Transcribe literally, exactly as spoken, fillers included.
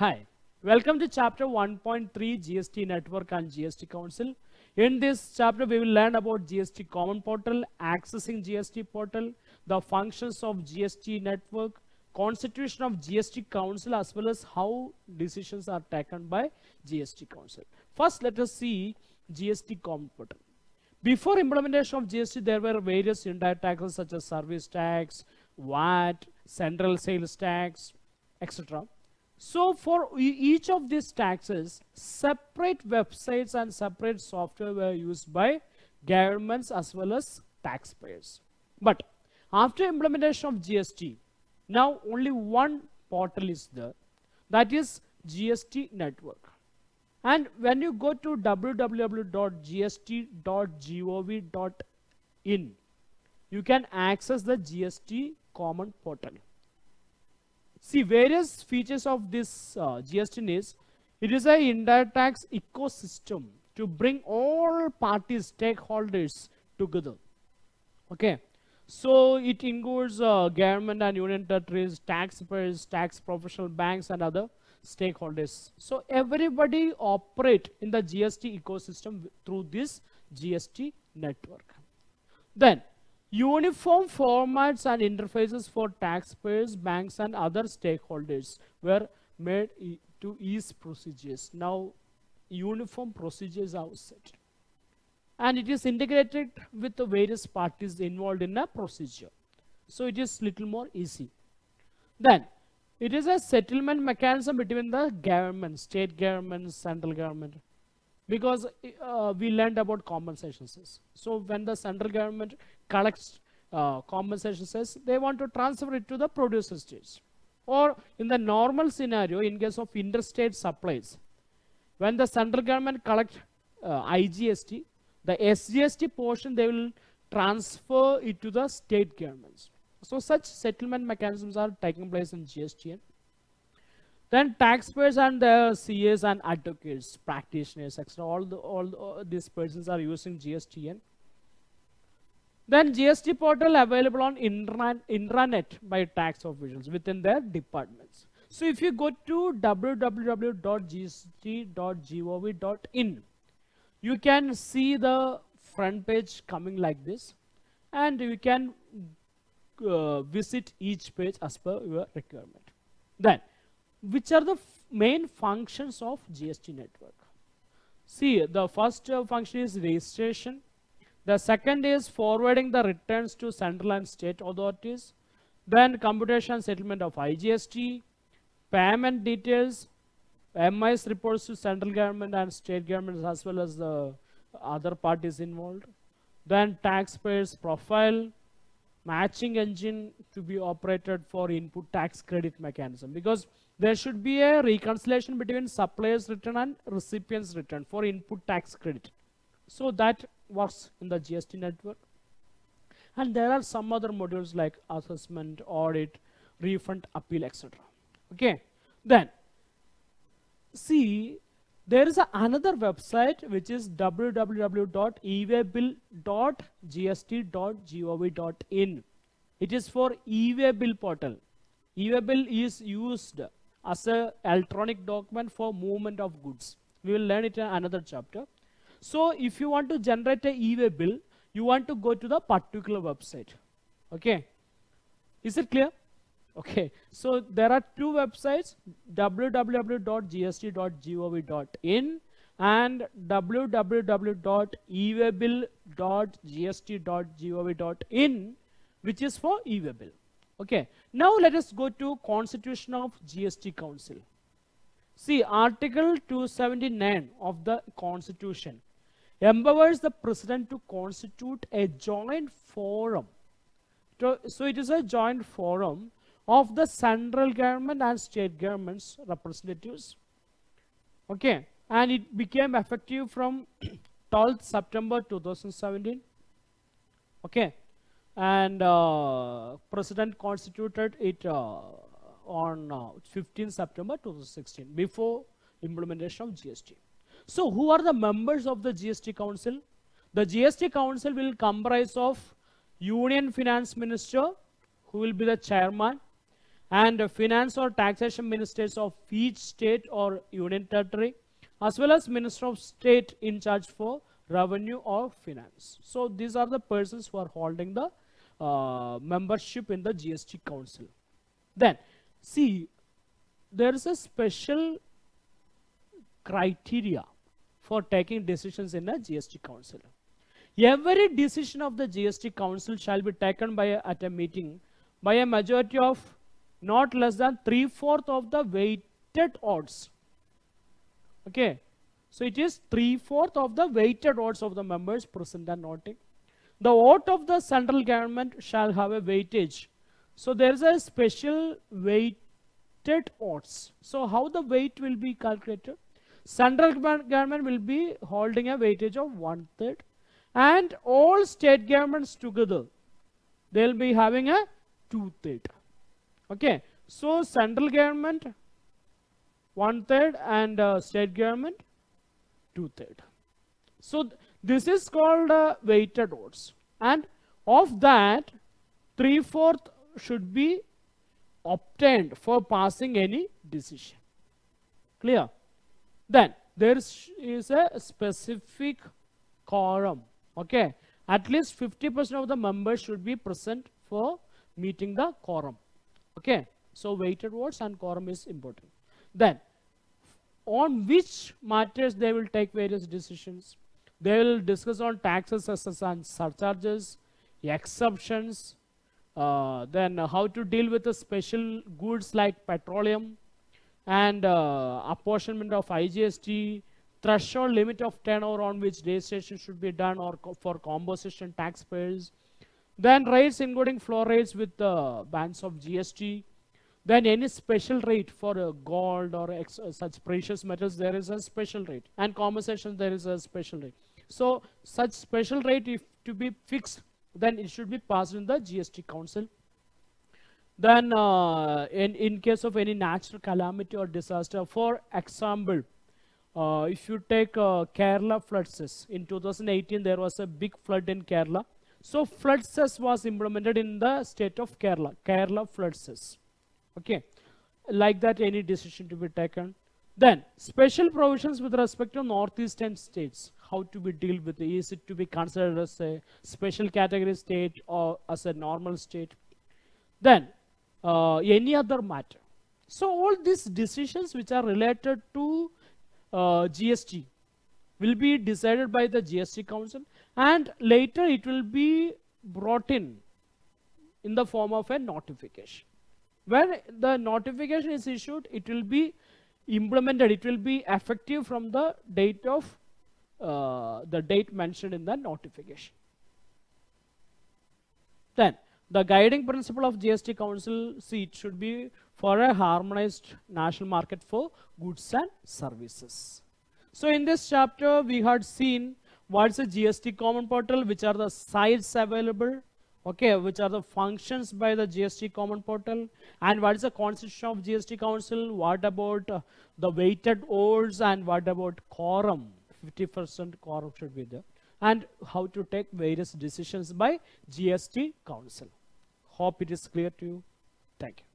Hi, welcome to chapter one point three G S T Network and G S T Council. In this chapter, we will learn about G S T Common Portal, accessing G S T Portal, the functions of G S T Network, constitution of G S T Council, as well as how decisions are taken by G S T Council. First, let us see G S T Common Portal. Before implementation of G S T, there were various indirect taxes such as service tax, V A T, central sales tax, et cetera. So for e each of these taxes, separate websites and separate software were used by governments as well as taxpayers. But after implementation of G S T, now only one portal is there, that is G S T Network. And when you go to w w w dot g s t dot gov dot in, you can access the G S T Common Portal. See, various features of this uh, G S T is, it is a indirect tax ecosystem to bring all parties, stakeholders together. Okay, so it includes uh, government and union territories, taxpayers, tax professional banks, and other stakeholders. So everybody operate in the G S T ecosystem through this G S T network. Then uniform formats and interfaces for taxpayers, banks, and other stakeholders were made e to ease procedures. Now, uniform procedures are set. And it is integrated with the various parties involved in a procedure. So, it is little more easy. Then, it is a settlement mechanism between the government, state government, central government. Because uh, we learned about compensation cess. So when the central government collects uh, compensation cess, they want to transfer it to the producer states. Or in the normal scenario, in case of interstate supplies, when the central government collects uh, I G S T, the S G S T portion, they will transfer it to the state governments. So such settlement mechanisms are taking place in G S T N. Then taxpayers and the C As and advocates, practitioners, et cetera. All, the, all, the, all these persons are using G S T N. Then G S T portal available on intranet, intranet by tax officials within their departments. So if you go to w w w dot g s t dot gov dot in, you can see the front page coming like this, and you can uh, visit each page as per your requirement. Then, which are the main functions of G S T network? See, the first uh, function is registration. The second is forwarding the returns to central and state authorities. Then computation and settlement of I G S T, payment details, M I S reports to central government and state governments as well as the other parties involved. Then taxpayers profile, matching engine to be operated for input tax credit mechanism, because there should be a reconciliation between supplier's return and recipient's return for input tax credit. So that works in the G S T network. And there are some other modules like assessment, audit, refund, appeal, et cetera. Okay. Then, see, there is a another website which is w w w dot e way bill dot g s t dot gov dot in. It is for e-way bill portal. E-way bill is used as an electronic document for movement of goods. We will learn it in another chapter. So if you want to generate a e-way bill, you want to go to the particular website. Okay. Is it clear? Okay. So there are two websites, w w w dot g s t dot gov dot in and w w w dot e way bill dot g s t dot gov dot in, which is for e-way bill. Okay. Now let us go to Constitution of G S T Council. See, Article two seventy-nine of the Constitution empowers the President to constitute a joint forum. So, so it is a joint forum of the central government and state governments representatives. Okay. And it became effective from twelfth September two thousand seventeen. Okay. And uh, President constituted it uh, on uh, fifteenth September two thousand sixteen, before implementation of G S T. So who are the members of the G S T Council? The G S T Council will comprise of Union Finance Minister, who will be the chairman, and uh, finance or taxation ministers of each state or union territory, as well as minister of state in charge for revenue or finance. So these are the persons who are holding the uh, membership in the G S T Council. Then see, there is a special criteria for taking decisions in a G S T Council. Every decision of the G S T Council shall be taken by a, at a meeting by a majority of not less than three-fourths of the weighted odds. Okay, so it is three-fourths of the weighted odds of the members present and voting. The vote of the central government shall have a weightage. So there is a special weighted odds. So how the weight will be calculated? Central government will be holding a weightage of one-third, and all state governments together, they will be having a two-third. Okay, so central government one-third and uh, state government two-third. So th this is called uh, weighted odds, and of that three-fourths should be obtained for passing any decision. Clear? Then there is a specific quorum. Okay, at least fifty percent of the members should be present for meeting the quorum. Okay, so weighted votes and quorum is important. Then on which matters they will take various decisions. They will discuss on taxes, assessments and surcharges, exceptions, uh, then uh, how to deal with the special goods like petroleum, and uh, apportionment of I G S T, threshold limit of turnover on which registration should be done or co for composition taxpayers, then rates including floor rates with the uh, bands of G S T, then any special rate for uh, gold or ex uh, such precious metals, there is a special rate, and compensation there is a special rate. So such special rate, if to be fixed, then it should be passed in the G S T Council. Then uh, in, in case of any natural calamity or disaster, for example, uh, if you take uh, Kerala flood cess, in two thousand eighteen there was a big flood in Kerala. So flood cess was implemented in the state of Kerala, Kerala flood cess. Okay, like that any decision to be taken. Then special provisions with respect to northeastern states, how to be dealt with it. Is it to be considered as a special category state or as a normal state? Then uh, any other matter. So all these decisions which are related to uh, G S T will be decided by the G S T Council, and later it will be brought in in the form of a notification. When the notification is issued, it will be implemented, it will be effective from the date of uh, the date mentioned in the notification. Then the guiding principle of G S T Council, see, it should be for a harmonized national market for goods and services. So in this chapter we had seen what's a G S T common portal, which are the sites available, okay, which are the functions by the G S T common portal, and what is the constitution of G S T Council, what about uh, the weighted odds, and what about quorum, fifty percent quorum should be there, and how to take various decisions by G S T Council. Hope it is clear to you. Thank you.